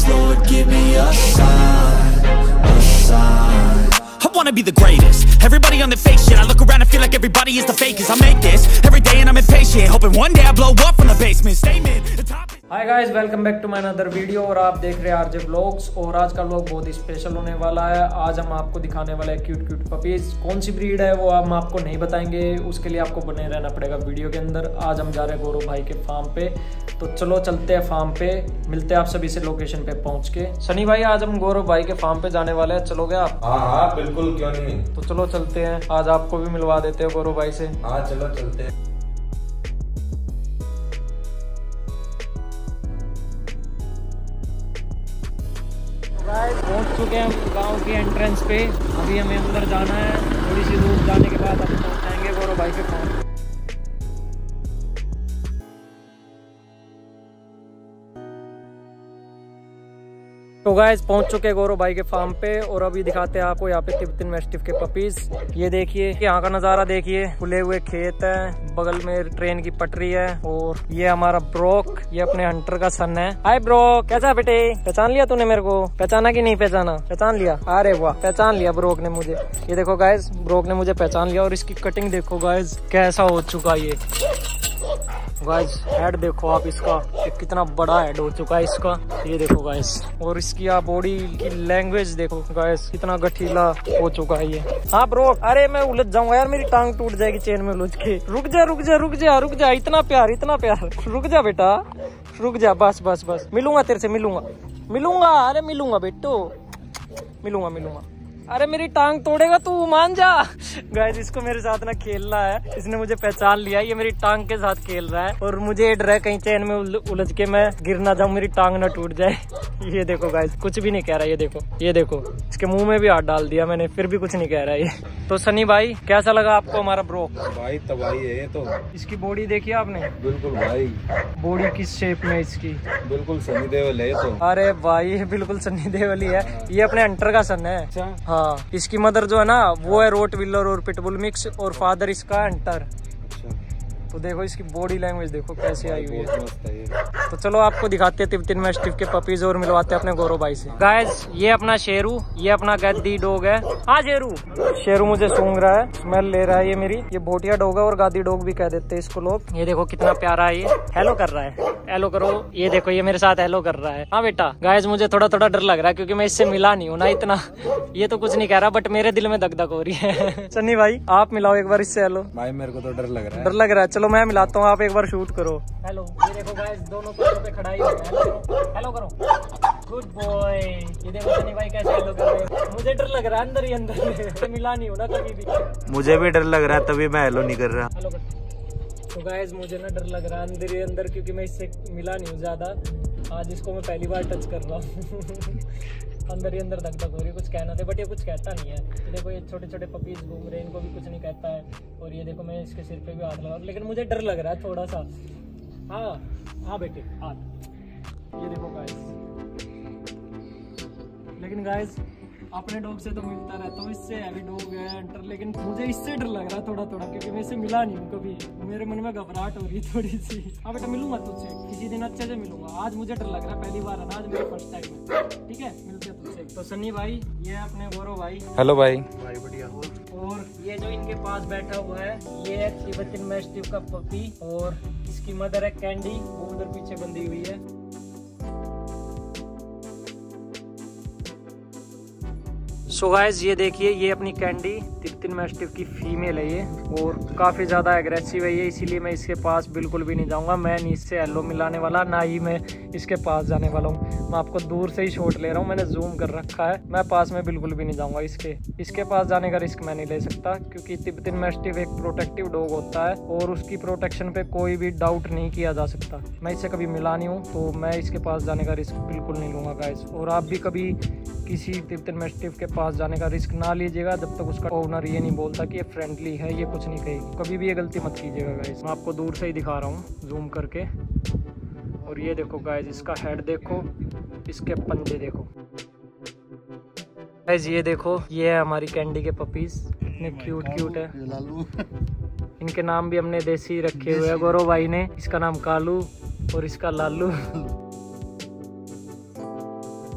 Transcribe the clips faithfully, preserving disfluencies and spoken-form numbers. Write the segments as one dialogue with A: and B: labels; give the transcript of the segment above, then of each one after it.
A: Lord, give me a sign, a sign. I wanna be the greatest. Everybody on the fake shit. I look around and feel like everybody is the fakest. I make this every day and I'm impatient, hoping one day I blow up from the basement. Statement, the top.
B: Hi guys, welcome back to my another video. और आप देख रहे हैं RJ blogs. और आज का vlog बहुत ही special होने वाला है। आज हम आपको दिखाने वाले हैं क्यूट क्यूट पपीज। कौन सी ब्रीड है वो हम आपको नहीं बताएंगे, उसके लिए आपको बने रहना पड़ेगा वीडियो के अंदर। आज हम जा रहे हैं गौरव भाई के फार्म पे, तो चलो चलते हैं फार्म पे, मिलते हैं आप सभी से लोकेशन पे पहुंच के। सनी भाई, आज हम गौरव भाई के फार्म पे जाने वाले हैं, चलोगे आप?
C: हाँ हाँ बिल्कुल, क्यों नहीं।
B: तो चलो चलते हैं, आज आपको भी मिलवा देते हैं गौरव भाई से।
C: हाँ चलो चलते हैं।
B: पहुंच चुके हैं हम गांव की एंट्रेंस पे। अभी हमें अंदर जाना है, थोड़ी सी दूर जाने के बाद हम पहुंच जाएंगे गौरव भाई के फार्म। तो गाइस पहुंच चुके हैं गौरव भाई के फार्म पे, और अभी दिखाते हैं आपको यहाँ पे तिब्बतन मैस्टिफ के पपीज। ये देखिए, यहाँ का नजारा देखिए, खुले हुए खेत है, बगल में ट्रेन की पटरी है। और ये हमारा ब्रोक, ये अपने हंटर का सन है। हाय ब्रोक, कैसा है बेटे? पहचान लिया तूने मेरे को? पहचाना कि नहीं पहचाना? पहचान लिया? अरे वाह, पहचान लिया ब्रोक ने मुझे। ये देखो गाइस, ब्रोक ने मुझे पहचान लिया। और इसकी कटिंग देखो गाइस, कैसा हो चुका ये गाइस। हेड देखो आप इसका, कितना बड़ा हेड हो चुका है इसका, ये देखो गाइस। और इसकी आप बॉडी की लैंग्वेज देखो गाइस, कितना गठीला हो चुका है ये। हाँ ब्रो, अरे मैं उलझ जाऊंगा यार, मेरी टांग टूट जाएगी चेन में उलझ के। रुक जा रुक जा रुक जा रुक जा, इतना प्यार इतना प्यार, रुक जा बेटा रुक जा, बस बस बस, मिलूंगा तेरे से, मिलूंगा मिलूंगा अरे मिलूंगा बेटो, मिलूंगा मिलूंगा। अरे मेरी टांग तोड़ेगा तू, मान जा। गाइस इसको मेरे साथ ना खेलना है, इसने मुझे पहचान लिया, ये मेरी टांग के साथ खेल रहा है। और मुझे डर है कहीं चैन में उलझ के मैं गिर ना जाऊं, मेरी टांग ना टूट जाए। ये देखो गाइस, कुछ भी नहीं कह रहा। ये देखो ये देखो, इसके मुंह में भी हाथ डाल दिया मैंने, फिर भी कुछ नहीं कह रहा ये। तो सनी भाई, कैसा लगा आपको हमारा ब्रोक?
C: भाई तबाही है ये तो।
B: इसकी बॉडी देखी आपने?
C: बिल्कुल भाई,
B: बॉडी किस शेप में इसकी,
C: बिल्कुल सनी देओल है तो।
B: अरे भाई ये बिल्कुल सनी देओल ही है। ये अपने हंटर का सन है।
C: अच्छा
B: हाँ, इसकी मदर जो है ना वो है रोटविलर और पिटबुल मिक्स, और फादर इसका हंटर। तो देखो इसकी बॉडी लैंग्वेज देखो कैसे आई हुई है। तो चलो आपको दिखाते हैं तिब्बतन मैस्टिफ के पपीज और मिलवाते हैं अपने गौरव भाई से। गाइस ये अपना शेरू, ये अपना गद्दी डॉग है। हाँ शेरू, शेरू मुझे सूंघ रहा है, स्मेल ले रहा है ये मेरी। ये भोटिया डॉग है और गादी डॉग भी कह देते हैं इसको लोग। ये देखो कितना प्यारा है, ये हेलो कर रहा है, हेलो करो। ये देखो ये मेरे साथ हेलो कर रहा है। हाँ बेटा। गाइस मुझे थोड़ा थोड़ा डर लग रहा है क्योंकि मैं इससे मिला नहीं हूँ ना इतना। ये तो कुछ नहीं कह रहा, बट मेरे दिल में दग दग हो रही है। सन्नी भाई आप मिलाओ एक बार इससे हेलो।
C: भाई मेरे को तो डर लग रहा है।
B: डर लग रहा है, चलो मैं मिलाता हूँ, आप एक बार शूट करो। हेलो। ये देखो गाइस, दोनों पैरों पे खड़ा ही है। हेलो करो, गुड बॉय। ये देखो सनी भाई कैसे हेलो कर रहे हैं। मुझे डर लग रहा है अंदर ही अंदर, मिला नहीं हो ना कभी भी।
C: मुझे भी डर लग रहा है, तभी मैं हेलो नहीं कर रहा।
B: हेलो कर। तो गाइस मुझे ना डर लग रहा है अंदर ही अंदर, क्योंकि मैं इससे मिला नहीं हूँ ज्यादा। आज इसको मैं पहली बार टच कर रहा हूँ। अंदर ही अंदर धक धक हो रही है, कुछ कहना थे बट ये कुछ कहता नहीं है। ये देखो ये छोटे छोटे पपीज घूम रहे हैं, इनको भी कुछ नहीं कहता है। और ये देखो मैं इसके सिर पे भी हाथ लगा, लेकिन मुझे डर लग रहा है थोड़ा सा। हाँ हाँ बेटे हाथ। ये देखो गाइस, लेकिन गाइस अपने डॉग से तो मिलता रहता हूँ, इससे हैवी डॉग है हंटर, लेकिन मुझे इससे डर लग रहा है थोड़ा थोड़ा, क्योंकि मैं इससे मिला नहीं हूँ कभी। मेरे मन में घबराहट हो रही है थोड़ी सी। हाँ बेटा मिलूंगा तुझसे किसी दिन, अच्छे से मिलूंगा। आज मुझे डर लग रहा है, पहली बार है ना, आज मेरी फर्स्ट टाइम है। ठीक है, मिलते हैं तुझसे। तो सन्नी भाई, ये अपने गौरव भाई।
C: हेलो भाई।
B: भाई बढ़िया हो। और ये जो इनके पास बैठा हुआ है, ये है तिब्बतन मैस्टिफ का पपी, और इसकी मदर है कैंडी, वो उधर पीछे बंधी हुई है। सो गाइस ये देखिए, ये अपनी कैंडी तिब्बतन मैस्टिफ की फीमेल है ये, और काफ़ी ज़्यादा एग्रेसिव है ये, इसीलिए मैं इसके पास बिल्कुल भी नहीं जाऊंगा। मैं नहीं इससे हेलो मिलाने वाला, ना ही मैं इसके पास जाने वाला हूँ। मैं आपको दूर से ही शॉट ले रहा हूँ, मैंने जूम कर रखा है। मैं पास में बिल्कुल भी नहीं जाऊँगा इसके। इसके पास जाने का रिस्क मैं नहीं ले सकता, क्योंकि तिब्बतन मैस्टिफ एक प्रोटेक्टिव डॉग होता है, और उसकी प्रोटेक्शन पे कोई भी डाउट नहीं किया जा सकता। मैं इससे कभी मिला नहीं हूँ, तो मैं इसके पास जाने का रिस्क बिल्कुल नहीं लूँगा गाइस। और आप भी कभी किसी तिब्बतन मैस्टिफ के पास जाने का रिस्क ना लीजिएगा जब तक उसका ओनर ये नहीं बोलता कि ये फ्रेंडली है, ये कुछ नहीं कहेगी। कभी भी ये गलती मत कीजिएगा गाइस। मैं आपको दूर से ही दिखा रहा हूँ जूम करके। और ये देखो गाइस, इसका हेड देखो, इसके पंजे देखो गाइस। ये देखो, ये है हमारी कैंडी के पपीज, इतने क्यूट क्यूट है। इनके नाम भी हमने देसी रखे हुए हैं गौरव भाई ने। इसका नाम कालू और इसका लालू।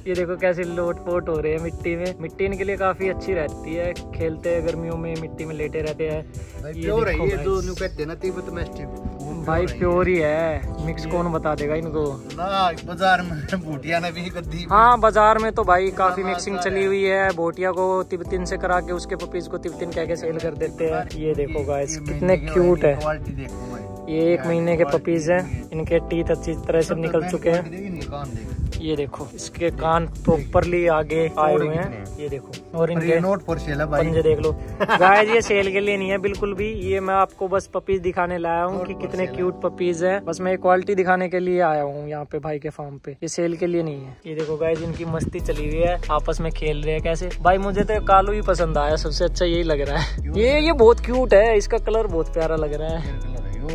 B: ये देखो कैसे लोट पोट हो रहे हैं मिट्टी में। मिट्टी इनके लिए काफी अच्छी रहती है, खेलते हैं गर्मियों में, मिट्टी में लेटे रहते हैं।
D: प्योर है ये, जो न्यू कहते हैं ना तिब्बत मैस्टिफ
B: भाई प्योर ही है, मिक्स कौन बता देगा इनको
D: ना। बाजार में बोटिया ने भी गद्दी।
B: हाँ बाजार में तो भाई काफी मिक्सिंग चली हुई है। बोटिया को तिब्बतिन से करा के उसके पपीज को तिब्बतिन कह के सेल कर देते हैं। ये देखो गाइस कितने क्यूट है।
D: क्वालिटी देखो भाई,
B: ये एक महीने के पपीज हैं, इनके टीथ अच्छी तरह से निकल चुके हैं। ये देखो इसके कान प्रॉपरली आगे आए हुए हैं, ये देखो। और इनके
D: नोट फॉर सेल है भाई,
B: पंजे देख लो गाइस। ये सेल के लिए नहीं है बिल्कुल भी, ये मैं आपको बस पपीज दिखाने लाया हूँ कि कितने क्यूट पपीज हैं। बस मैं क्वालिटी दिखाने के लिए आया हूँ यहाँ पे भाई के फार्म पे, ये सेल के लिए नहीं है। ये देखो गाइस इनकी मस्ती चली हुई है, आपस में खेल रहे हैं कैसे। भाई मुझे तो कालू ही पसंद आया, सबसे अच्छा यही लग रहा है। ये ये बहुत क्यूट है, इसका कलर बहुत प्यारा लग रहा है।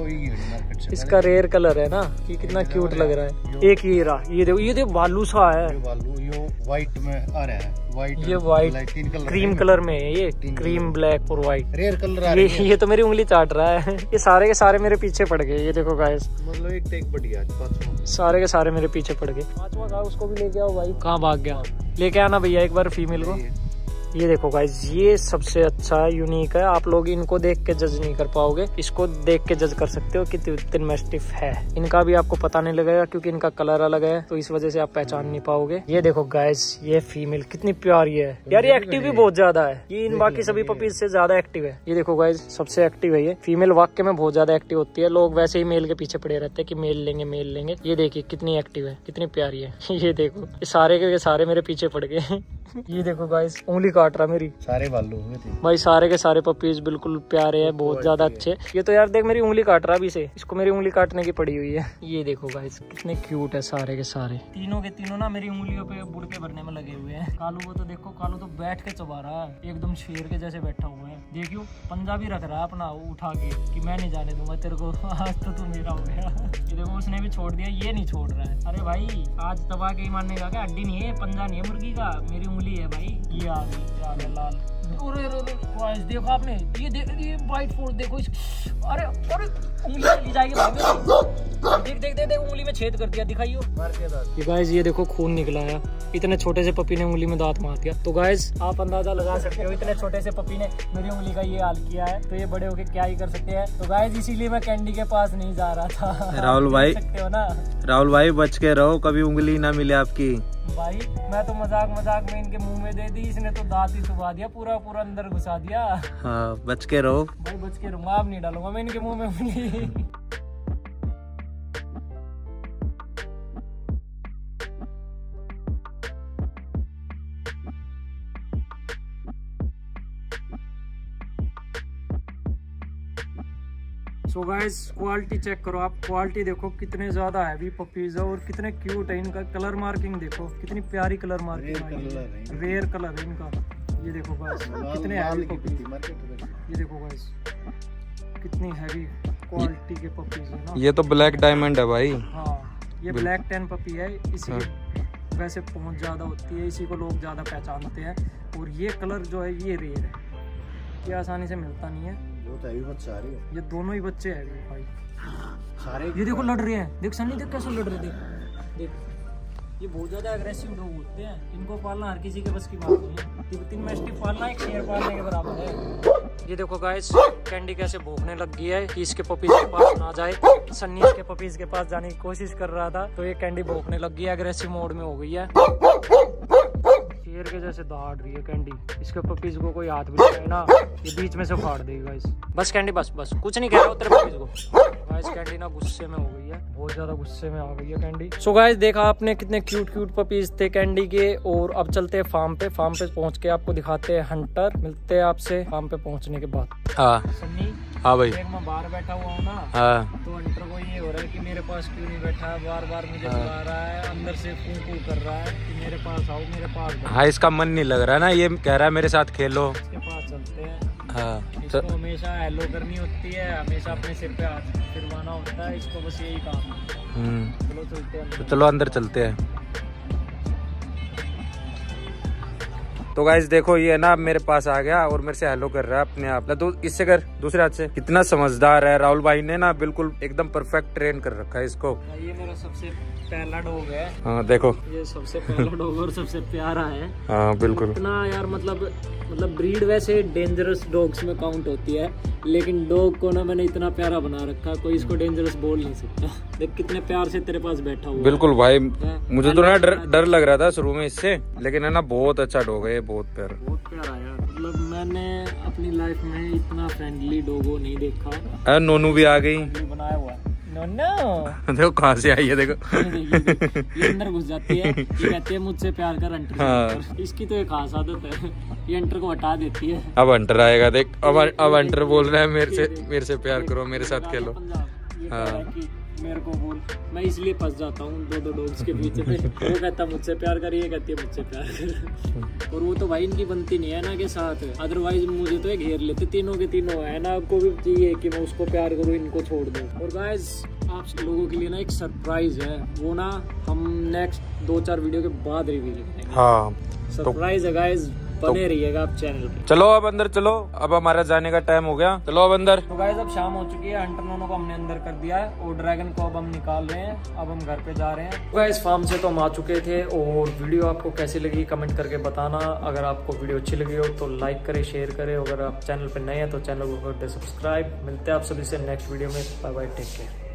B: इसका रेयर कलर है ना, ये कितना क्यूट लग रहा है। एक ये रहा, ये देखो ये देखो बालू सा है,
D: ये व्हाइट में आ रहा है। व्हाइट
B: ये व्हाइट क्रीम कलर में है, ये क्रीम ब्लैक और व्हाइट
D: रेयर कलर आ
B: ये ये तो मेरी उंगली चाट रहा है। ये सारे के सारे मेरे पीछे पड़ गए। ये देखो गाइस,
D: मतलब एक टेक बढ़िया,
B: सारे के सारे मेरे पीछे पड़ गए। पांचवा गाय उसको भी लेके आओ भाई। कहाँ भाग गया? लेके आना भैया एक बार फीमेल को। ये देखो गाइस, ये सबसे अच्छा यूनिक है। आप लोग इनको देख के जज नहीं कर पाओगे, इसको देख के जज कर सकते हो कि तिब्बतन मैस्टिफ है। इनका भी आपको पता नहीं लगेगा क्योंकि इनका कलर अलग है, तो इस वजह से आप पहचान नहीं पाओगे। ये देखो गाइस, ये फीमेल कितनी प्यारी है यार। ये एक्टिव भी बहुत ज्यादा है, ये इन बाकी सभी पपीज से ज्यादा एक्टिव है। ये देखो गाइस, सबसे एक्टिव है ये फीमेल, वाकई में बहुत ज्यादा एक्टिव होती है। लोग वैसे ही मेल के पीछे पड़े रहते हैं कि मेल लेंगे मेल लेंगे। ये देखिए कितनी एक्टिव है, कितनी प्यारी है। ये देखो ये सारे के सारे मेरे पीछे पड़ गए। ये देखो गाइस, उंगली काट रहा मेरी।
D: सारे बालू हुए थे
B: भाई, सारे के सारे पपीज बिल्कुल प्यारे हैं, बहुत ज्यादा अच्छे। ये तो यार देख मेरी उंगली काट रहा अभी से, इसको मेरी उंगली काटने की पड़ी हुई है। ये देखो गाइस कितने क्यूट है सारे के सारे। तीनों के तीनों ना मेरी उंगलियों पे बुड़के भरने में लगे हुए हैं। कालू को तो देखो, कालू तो बैठ के चबा रहा है, एकदम शेर के जैसे बैठा हुआ है। देखियो पंजा भी रख रहा है अपना उठा के कि मैं नहीं जाने दूंगा तेरे को, आज तो तू मेरा हो गया। ये देखो उसने भी छोड़ दिया, ये नहीं छोड़ रहा है। अरे भाई आज दबा के ही मानने का क्या, हड्डी नहीं है, पंजा नहीं है मुर्गी का, मेरी उंगली है भाई। ये आ गई लाल। अरे अरे देखो आपने, ये देख ये वाइट फोर्स देखो इस। अरे अरे उंगली चली जाएगी भाई। देख देख देख उंगली में छेद कर दिया, दिखाइयो। ये गाइस ये देखो खून निकला है, इतने छोटे से पपी ने उंगली में दांत मार दिया। तो गाइस आप अंदाजा लगा सकते हो, इतने छोटे से पपी ने मेरी उंगली का ये हाल किया है, तो ये बड़े होके क्या ही कर सकते हैं। तो गाइस इसीलिए मैं कैंडी के पास नहीं जा रहा था।
C: राहुल भाई,
B: सकते हो ना
C: राहुल भाई बच के रहो, कभी उंगली ना मिले आपकी।
B: भाई मैं तो मजाक मजाक में इनके मुंह में दे दी, इसने तो दांत ही चुबा दिया, पूरा पूरा अंदर घुसा दिया।
C: हाँ बच के रहो
B: भाई, बच के रहूंगा, अब नहीं डालूंगा मैं इनके मुंह में उंगली। सो गाइस क्वालिटी चेक करो आप, क्वालिटी देखो कितने ज्यादा हैवी पपीज है और कितने क्यूट है। इनका कलर मार्किंग देखो, कितनी प्यारी कलर मार्किंग है, रेयर कलर है इनका। ये देखो गाइस कितने हैवी पपीज, ये देखो गाइस कितनी हैवी क्वालिटी के पपीज है ना।
C: ये तो ब्लैक डायमंड है भाई।
B: हाँ ये ब्लैक टेन पपी है, इसी हाँ। वैसे पहुंच ज्यादा होती है, इसी को लोग ज्यादा पहचानते हैं। और ये कलर जो है ये रेयर है, ये आसानी से मिलता नहीं है।
D: तो बच्चे आ रही है,
B: ये दोनों ही बच्चे हैं भाई
D: सारे।
B: ये देखो लड़ रहे हैं, देख सनी देख कैसे लड़ रहे, देख देख ये बहुत ज्यादा एग्रेसिव लोग होते हैं, इनको पालना हर किसी के बस की बात नहीं है। तिब्बतन मैस्टिफ पालना एक शेर पालने के बराबर है। ये देखो गाइस कैंडी कैसे भौंकने लग गई है कि इसके पपीज के पास ना जाए। सन्नी इसके पपीज के पास जाने की कोशिश कर रहा था, तो ये कैंडी भौंकने लग गई है, एग्रेसिव मोड में हो गई है, शेर के जैसे दौड़ रही है कैंडी। इसके पपीज को कोई हाथ भी लगाए ना, ये बीच में से फाड़ देगी गाइस। बस कैंडी बस बस कुछ नहीं कह रहा तेरे पपीज को। गाइस कैंडी ना गुस्से में हो गई है, बहुत ज्यादा गुस्से में आ गई है कैंडी। सो गाइस देखा आपने कितने क्यूट क्यूट पपीज थे कैंडी के। और अब चलते हैं फार्म पे, फार्म पे पहुंच के आपको दिखाते हैं हंटर। मिलते हैं आपसे फार्म पे पहुंचने के बाद।
C: हाँ
B: सन्नी
C: हाँ भाई,
B: मैं बाहर बैठा हुआ हूँ ना,
C: हाँ
B: तो हंटर को ये हो रहा है कि मेरे पास क्यों नहीं बैठा है, बार बार मुझे बुला रहा है, अंदर से फू फू कर रहा है कि मेरे पास आओ मेरे पास।
C: हाँ इसका मन नहीं लग रहा ना, ये कह रहा है मेरे साथ खेलो।
B: इसके पास चलते हैं।
C: हाँ
B: इसको हमेशा हेलो करनी होती है, हमेशा अपने सिर पे हाथ फिरवाना होता है, इसको बस यही काम है। चलो चलते हैं,
C: तो चलो अंदर चलते हैं। तो गाइस देखो ये ना मेरे पास आ गया और मेरे से हेलो कर रहा है अपने आप। तो इससे कर दूसरे हाथ से। कितना समझदार है राहुल भाई ने ना, बिल्कुल एकदम परफेक्ट ट्रेन कर रखा है इसको।
B: ये मेरा सबसे पहला डॉग है।
C: हाँ देखो
B: ये सबसे पहला डॉग और सबसे प्यारा है।
C: हाँ बिल्कुल।
B: इतना यार मतलब मतलब ब्रीड वैसे डेंजरस डॉग्स में काउंट होती है, लेकिन डॉग को ना मैंने इतना प्यारा बना रखा, कोई इसको डेंजरस बोल नहीं सकता। देख कितने प्यार से तेरे पास बैठा हुआ।
C: बिल्कुल भाई, मुझे तो ना डर डर लग रहा था शुरू में इससे, लेकिन है ना बहुत अच्छा डॉग है, बहुत प्यारा
B: बहुत प्यारा यार। मतलब मैंने अपनी लाइफ में इतना फ्रेंडली डॉगो नहीं देखा।
C: नोनू भी आ गई,
B: बनाया हुआ है। नोनू
C: देखो कहाँ से आई है, देखो
B: ये अंदर घुस जाती है, ये कहती है मुझसे प्यार कर अंटर। हाँ। इसकी तो एक खास आदत है, ये अंटर को हटा देती है।
C: अब अंटर आएगा देख, अब अब अंटर बोल रहा है मेरे से मेरे से प्यार करो, मेरे साथ खेलो।
B: हाँ। मेरे को बोल, मैं इसलिए फंस जाता हूँ दो दो डॉग्स के बीच में। वो कहता मुझसे प्यार कर, ये कहती है मुझसे प्यार कर। और वो तो भाई इनकी बनती नहीं है ना के साथ, अदरवाइज मुझे तो ये घेर लेते तीनों के तीनों है ना। आपको भी चाहिए कि मैं उसको प्यार करूँ, इनको छोड़ दूँ। और गाइस आप लोगों के लिए ना एक सरप्राइज है, वो ना हम नेक्स्ट दो चार वीडियो के बाद रिवील करेंगे।
C: हाँ
B: सरप्राइज है गाइस, बने रहिएगा आप चैनल पे।
C: चलो अब अंदर चलो, अब हमारा जाने का टाइम हो गया, चलो अब अंदर।
B: तो गाइस अब शाम हो चुकी है, हंटर नोनो को हमने अंदर कर दिया है और ड्रैगन को अब हम निकाल रहे हैं। अब हम घर पे जा रहे हैं। गाइस फार्म से तो हम आ चुके थे और वीडियो आपको कैसी लगी कमेंट करके बताना। अगर आपको वीडियो अच्छी लगी हो तो लाइक करें, शेयर करें। अगर आप चैनल पे नए हैं तो चैनल को कर दे सब्सक्राइब। मिलते हैं आप सभी से नेक्स्ट वीडियो में। Bye bye, take care.